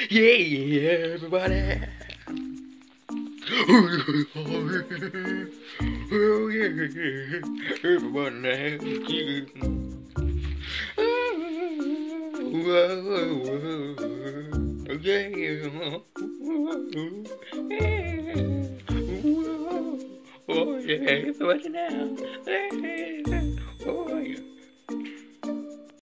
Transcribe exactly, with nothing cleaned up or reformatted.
Yeah, yeah, everybody. Oh yeah, everybody now. Whoa, whoa, whoa. Yeah. Whoa. Oh yeah, everybody now.